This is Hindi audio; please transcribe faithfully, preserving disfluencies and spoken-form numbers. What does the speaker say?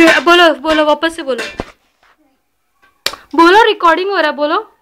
फिर बोलो बोलो वापस से बोलो बोलो रिकॉर्डिंग हो रहा है बोलो।